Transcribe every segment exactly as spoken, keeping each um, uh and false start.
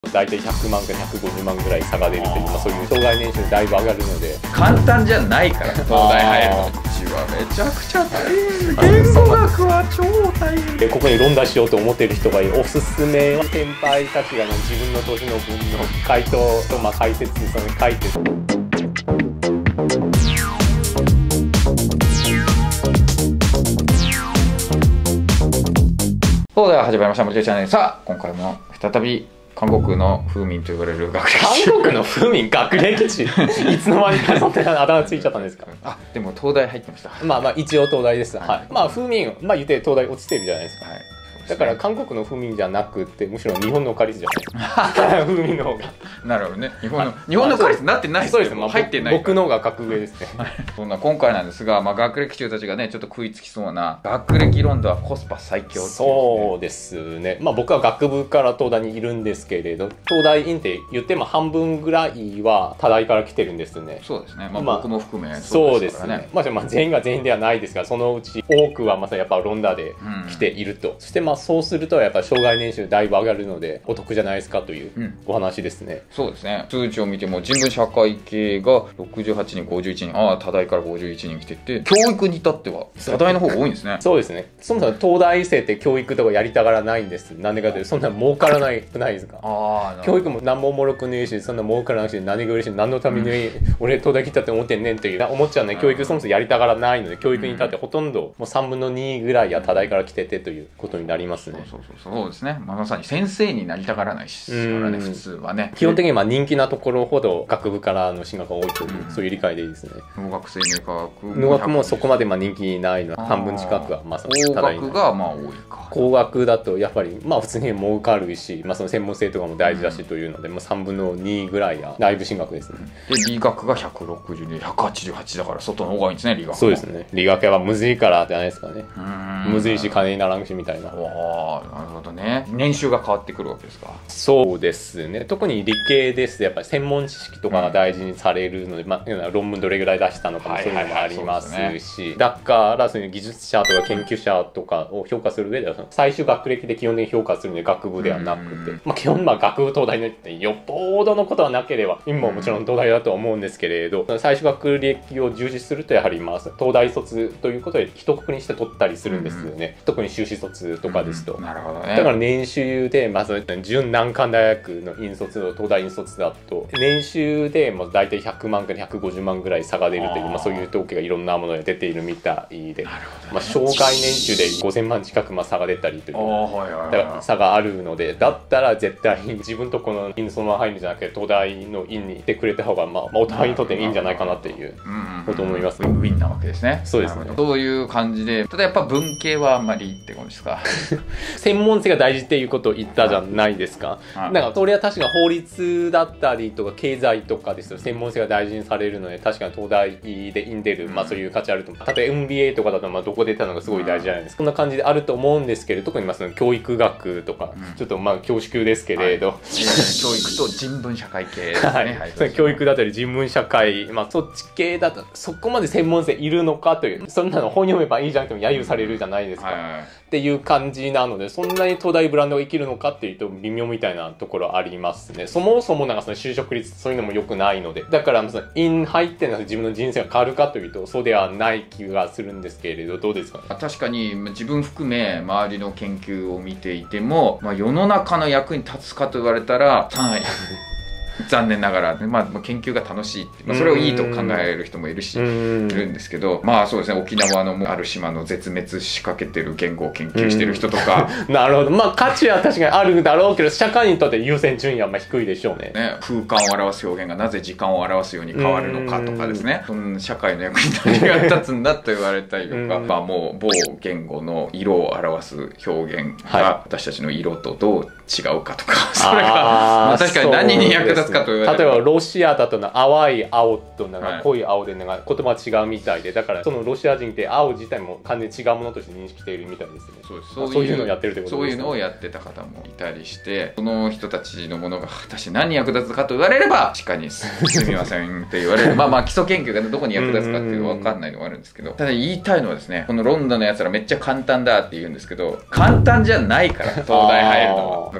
大体ひゃくまんからひゃくごじゅうまんぐらい差が出るという、まあ、そういう障害年収だいぶ上がるので簡単じゃないから東大入るのうちはめちゃくちゃ大変、言語学は超大変でここに論題しようと思っている人がいる。おすすめは先輩たちがの自分の年の分の回答と、まあ、解説にその書いてる。 そうでは始まりました森田チャンネル。さあ今回も再び韓国の風民と言われる学歴地。 韓国の風民学歴地いつの間にかそんなあだ名ついちゃったんですか。 あ、でも東大入ってました。 まあまあ一応東大です。はい、はい、まあ風民、まあ言って東大落ちてるじゃないですか。はい、だから韓国の風民じゃなくてむしろ日本のカリスじゃない風民の方がなるほどね。日本の日本のカリスになってないです。 そうです。まあ、 入ってない。 僕の方が格上ですね。 そんな今回なんですが、まあ、学歴中たちがねちょっと食いつきそうな学歴論ではコスパ最強、ね、 そうですね。まあ僕は学部から東大にいるんですけれど、東大院って言っても半分ぐらいは多大から来てるんですね。 そうですね。まあ、 まあ、 僕も含めそうですね。まあ、まあ全員が全員ではないですが、そのうち多くはまさにやっぱロンダで来ていると、うん、そしてまあそうするとやっぱ障害年収だいぶ上がるのでお得じゃないですかというお話ですね。 うん、そうですね。数値を見ても人文社会系がろくじゅうはちにん、ごじゅういちにん、ああ多大からごじゅういちにん来てて、教育に至っては多大の方が多いんですね。 そうですね。そもそも東大生って教育とかやりたがらないんです。なんでかというとそんな儲からないくないですか。ああ、教育も何もおもろくねえし、そんな儲からないし、何が嬉しい、何のために、うん、俺東大来たって思ってんねんっていう思っちゃうね。教育そもそもやりたがらないので、教育に至ってほとんどもうさんぶんのにぐらいは多大から来ててということになりますね。 そうそうそうそうですね。まあ、まさに先生になりたがらないし、からね、普通はね。 基本的にまあ人気なところほど学部からの進学が多いという、うん、そういう理解でいいですね。 農学生命科学農学もそこまでまあ人気ないのは半分近くはまあその工学がまあ多いか。 工学だとやっぱりまあ普通に儲かるし、まあ、その専門性とかも大事だしというので、うん、まあさんぶんのにぐらいはだいぶ進学ですね。 で理学がひゃくろくじゅうでひゃくはちじゅうはちだから外の方がいいんですね。理学そうですね。理学はむずいからじゃないですかね。むずいし金にならんしみたいな。 わあ、なるほどね。年収が変わってくるわけですか。 そうですね。特に理系ですとやっぱり専門知識とかが大事にされるので、うん、まあ、論文どれぐらい出したのかもそういうのもありますし、だからそういう技術者とか研究者とかを評価する上では最終学歴で基本的に評価するので学部ではなくて、まあ、基本まあ学部東大のってよっぽどのことはなければ今ももちろん東大だとは思うんですけれど、最終学歴を重視するとやはりまあ東大卒ということで一括りにして取ったりするんですよね。うん、特に修士卒とかですと、 うん、なるほどね。 だから年収でまず準難関大学の院卒の東大院卒だと年収でもう大体ひゃくまんからひゃくごじゅうまんぐらい差が出るという、まあ、そういう統計がいろんなもので出ているみたいで、ね、まあ、障害年収でごせんまん近くまあ差が出たりという、はいはいはい、だから差があるので、だったら絶対に自分とこの院そのまま入るんじゃなくて東大の院にいてくれた方が、まあ、まあお互いにとっていいんじゃないかなっていうこと思います。 ウィンウィンなわけですね。 そうですね。 そういう感じで、ただやっぱ文系はあんまりってことですか。 専門性が大事っていうことを言ったじゃないですか。なんかそれは確か法律だったりとか経済とかですと専門性が大事にされるので、確かに東大で院出る、まあそういう価値あると思う。例えば エムビーエー とかだとまあどこ出たのがすごい大事じゃないですか。そんな感じであると思うんですけれど、特にまあその教育学とか、うん、ちょっとまあ恐縮ですけれど、はい、 教育と人文社会系ですね。はい、はい、 その教育だったり人文社会、まあそっち系だとそこまで専門性いるのかという、そんなの本読めばいいじゃなくても揶揄されるじゃないですか。はいはいはい、っていう感じなので、そんなに東大ブランドが生きるのかっていうと微妙みたいなところありますね。そもそもなんかその就職率そういうのも良くないので、だからその院入ってなんか自分の人生が変わるかというとそうではない気がするんですけれど、どうですかね。 確かに自分含め周りの研究を見ていても、まあ、世の中の役に立つかと言われたらさんい残念ながら、まあ、研究が楽しいって、まあ、それをいいと考える人もいるしいるんですけど、まあそうですね、沖縄のある島の絶滅しかけてる言語を研究してる人とかなるほど、まあ価値は確かにあるだろうけど社会にとって優先順位はまあ低いでしょう ね, ね空間を表す表現がなぜ時間を表すように変わるのかとかですね、その社会の役に何が立つんだと言われたりとかまあもう某言語の色を表す表現が私たちの色とどう違うかとか、はい、それがまあ確かに何に役立つかと言われ例えばロシアだとな淡い青となんか濃い青でなんか言葉が違うみたいで、だからそのロシア人って青自体も完全に違うものとして認識しているみたいですね。 そうです。 そういう、そういうのをやってるってことですね。 そういうのをやってた方もいたりして、その人たちのものが果たして何に役立つかと言われれば確かにすみませんって言われるまあまあ基礎研究がどこに役立つかっていうのは分かんないのがあるんですけど、ただ言いたいのはですね、このロンドンのやつらめっちゃ簡単だって言うんですけど、簡単じゃないから東大入るのは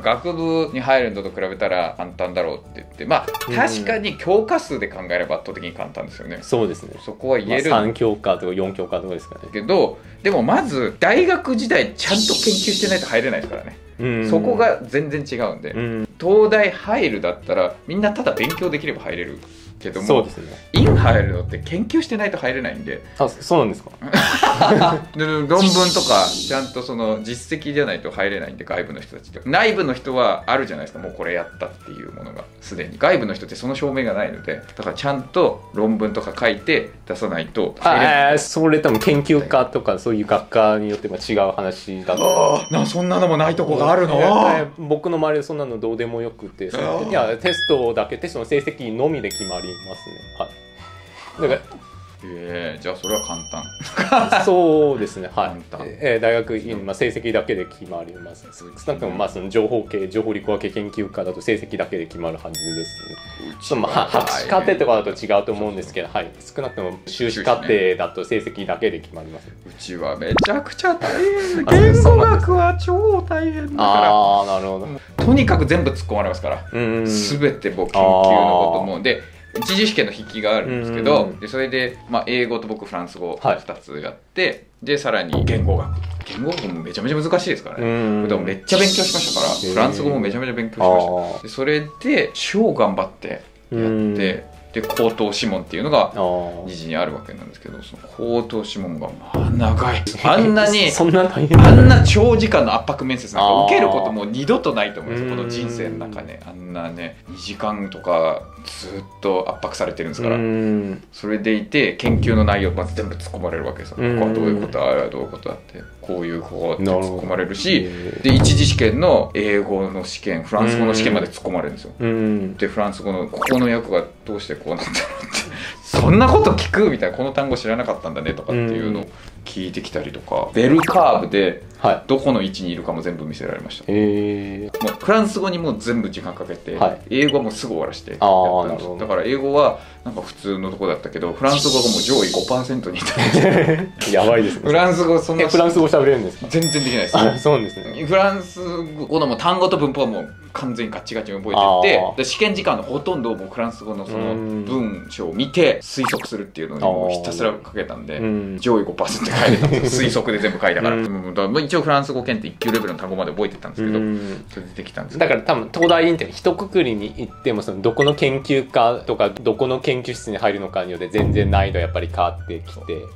の学部に入るのと比べたら簡単だろうって言って、まあ確かに教科数で考えれば圧倒的に簡単ですよね。 そうですね。 そこは言える、 まあ、さん教科とかよん教科とかですかね。 けどでもまず大学時代ちゃんと研究してないと入れないですからね。 うん、 そこが全然違うんで、うん、東大入るだったらみんなただ勉強できれば入れるけども、 そうですね、 院入るのって研究してないと入れないんで。 あ、そうなんですかで論文とかちゃんとその実績じゃないと入れないんで、外部の人たちって。内部の人はあるじゃないですか、もうこれやったっていうものがすでに。外部の人ってその証明がないので、だからちゃんと論文とか書いて出さないと入れない。 あ、それ多分研究科とかそういう学科によっても違う話だと。 ああ、そんなのもないとこがあるの。 僕の周りでそんなのどうでもよくて、いやテストだけ、テストの成績のみで決まりますね。はい。だからえー、じゃあそれは簡単。 そうですね、はい。 簡単、 えー、大学院、まあ、成績だけで決まります。少なくともまあその情報系、情報理工学系研究科だと成績だけで決まるはずですね。そのまあ博士課程とかだと違うと思うんですけど、はい、少なくとも修士課程だと成績だけで決まります。 うちはめちゃくちゃ大変。言語学は超大変だから。 ああ、なるほど。 とにかく全部突っ込まれますから。すべて僕研究のこともで。一次試験の筆記があるんですけど、でそれで、まあ、英語と僕フランス語ふたつやって、はい、でさらに言語学言語学もめちゃめちゃ難しいですからね。でもめっちゃ勉強しましたから、フランス語もめちゃめちゃ勉強しました。でそれで超頑張ってやってで口頭試問っていうのがに次にあるわけなんですけど、その口頭試問がまあ長い。あんなにそんな大変あんな長時間の圧迫面接なんか受けることも二度とないと思うんですよ、この人生の中で。あんなねにじかんとかずっと圧迫されてるんですから。それでいて研究の内容まず全部突っ込まれるわけですよ。ここはどういうこと、あれはどういうことだって、こういうこうって突っ込まれるし、で一次試験の英語の試験、フランス語の試験まで突っ込まれるんですよ。でフランス語のここの訳がどうしてこうなったのってそんなこと聞くみたいな、この単語知らなかったんだねとかっていうのを聞いてきたりとか、ベルカーブでどこの位置にいるかも全部見せられました。へー。もうフランス語にもう全部時間かけて、はい、英語はもうすぐ終わらせてやったんです。だから英語はなんか普通のとこだったけど、フランス語がもう上位 ごパーセント にいたんですやばいですね。フランス語そんなフランス語喋れるんですか？全然できないです。 あ、そうですね。 フランス語のも単語と文法はもう完全にガチガチに覚えてて、で試験時間のほとんどをもうフランス語のその文章を見て推測するっていうのにもうひたすらかけたんで、上位 ごパーセント 書いてたんですよ。推測で全部書いたから。うん、だから一応フランス語検定いっ級レベルの単語まで覚えてたんですけど、それでできたんですけど。 だから多分東大院って一括りに行っても、そのどこの研究科とかどこの研究室に入るのかによって全然難易度やっぱり変わってきていって、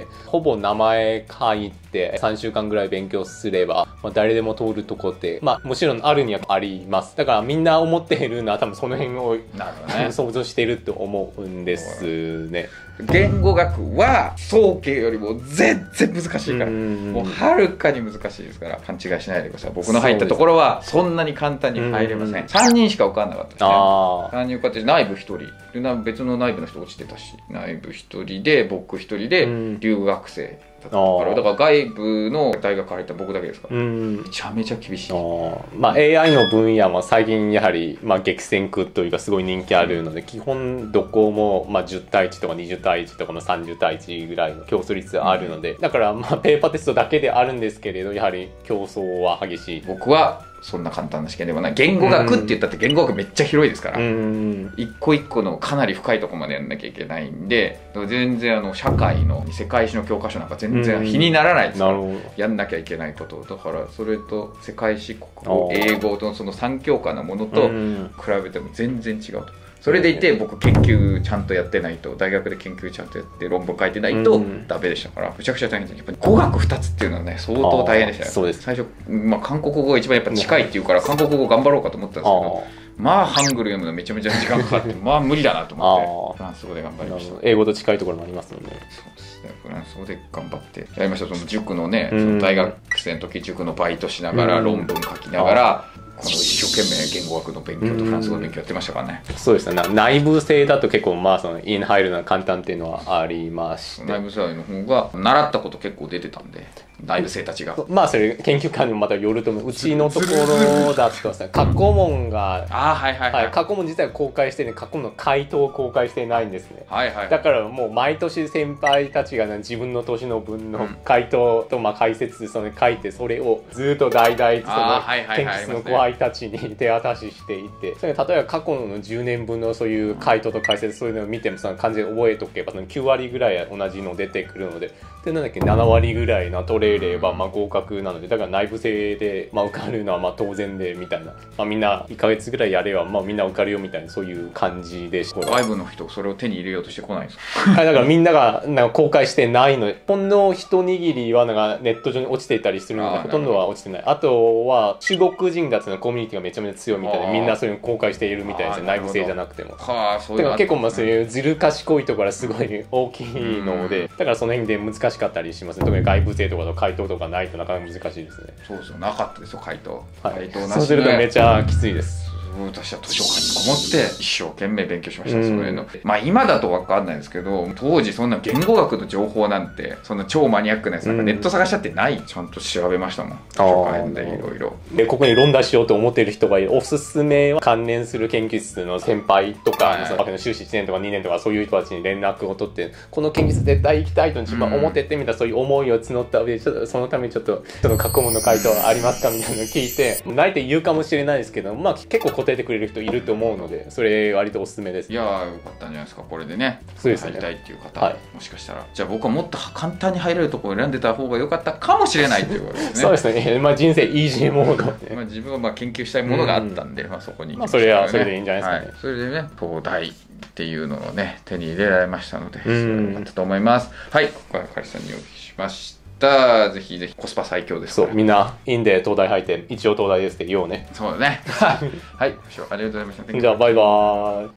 ほぼ名前書いてさんしゅうかんぐらい勉強すれば、まあ、誰でも通るとこって、まあもちろんあるにはあります。だからみんな思っているのは多分その辺を、ね、想像していると思うんですね。 言語学は早慶よりも全然難しいから、もうはるかに難しいですから、勘違いしないでください。僕の入ったところはそんなに簡単に入れません。さんにんしか受かんなかったですね。さんにん受かって内部ひとり、別の内部の人落ちてたし、内部ひとりで僕ひとりで留学生だったから、だから外部の大学入った僕だけですから、めちゃめちゃ厳しい。 まあ エーアイ の分野も最近やはりまあ激戦区というかすごい人気あるので、基本どこもまあじゅうたいいちとかにじゅうたいいちとかのさんじゅうたいいちぐらいの競争率あるので、だからまあペーパーテストだけであるんですけれど、やはり競争は激しい。 僕はそんな簡単な試験でもない。言語学って言ったって言語学めっちゃ広いですから、一個一個のかなり深いところまでやんなきゃいけないんで、全然あの社会の世界史の教科書なんか全然比にならないですから、やんなきゃいけないこと。だからそれと世界史、国語、英語とそのさん教科のものと比べても全然違うと。それでいて僕研究ちゃんとやってないと、大学で研究ちゃんとやって論文書いてないとダメでしたから、むちゃくちゃ大変です。やっぱり語学ふたつっていうのはね相当大変でしたよ。 そうです。 最初、まあ、韓国語が一番やっぱ近いっていうから韓国語頑張ろうかと思ったんですけど、まあハングル読むのめちゃめちゃ時間かかってまあ無理だなと思ってフランス語で頑張りました。 英語と近いところもありますので、そうですね、フランス語で頑張ってやりました。その塾のね、その大学生の時塾のバイトしながら論文書きながら、この一生生懸命言語学の勉強とフランス語の勉強やってましたからね。 そうですね。内部生だと結構まあそのイン入るのは簡単っていうのはありまして、 内部生の方が習ったこと結構出てたんで、内部生たちがまあそれ研究官にもまたよると思う。うちのところだとさ、過去問があはいはいはい、 はい、過去問自体は公開してね、過去問の回答を公開してないんですね。 はいはい、 だからもう毎年先輩たちが、ね、自分の年の分の回答とまあ解説それ書いて、それをずっと代々その研究室の後輩たちに手渡ししていて、それ例えば過去のじゅうねんぶんのそういう回答と解説、そういうのを見てもその完全に覚えとけばそのきゅうわりぐらい同じの出てくるので、でなんだっけななわりぐらいの取れればまあ合格なので、だから内部生でまあ受かるのはまあ当然でみたいな、まあ、みんないっかげつぐらいやればまあみんな受かるよみたいな、そういう感じでした。 外部の人それを手に入れようとしてこないんですかだからみんながなんか公開してないので、ほんの一握りはなんかネット上に落ちていたりするので、ほとんどは落ちてない。あとは中国人たちのコミュニティがめちゃめちゃ強いみたいで、みんなそういうの公開しているみたいですね、内部生じゃなくても。 はあ、そういうだから結構まあそういうずる賢いところはすごい大きいので、だからその辺で難しかったりしますね。特に外部生とかの回答とかないとなかなか難しいですね。 そうですよ、なかったですよ回答、 はい、 回答なしで。 そうするとめちゃきついです。 私は図書館にこもって一生懸命勉強しました、それの。まあ今だと分かんないですけど、当時そんな言語学の情報なんてそんな超マニアックなやつなんかネット探しちゃってない、ちゃんと調べましたもん、図書館でいろいろ。 でここに論題しようと思っている人がいる。おすすめは関連する研究室の先輩とか、はい、その修士いちねんとかにねんとかそういう人たちに連絡を取って、この研究室絶対行きたいと自分は思ってってみたいな、そういう思いを募った上で、ちょっとそのためにちょっとその過去問の回答ありますかみたいなのを聞いて、ないって言うかもしれないですけど、まあ結構答えてくれる人いると思うので、それ割とおすすめです。 いやーよかったんじゃないですか、これでね。 そうですね、 入りたいっていう方、 はい、 もしかしたらじゃあ僕はもっと簡単に入れるところを選んでた方が良かったかもしれないっていうことですね。 そうですね、まあ、人生イージーモード、ね、 まあ自分はまあ研究したいものがあったんで、うん、まあそこに行きましたね。 まあそれはそれでいいんじゃないですかね。 はい、それでね東大っていうのをね手に入れられましたので、それは良かったと思います。はい、ここからカリさんにお聞きしました。ぜひぜひコスパ最強ですから。 そう、みんなインで東大入って一応東大ですって言おうね。 そうだね。はい、ありがとうございました。 じゃあバイバーイ。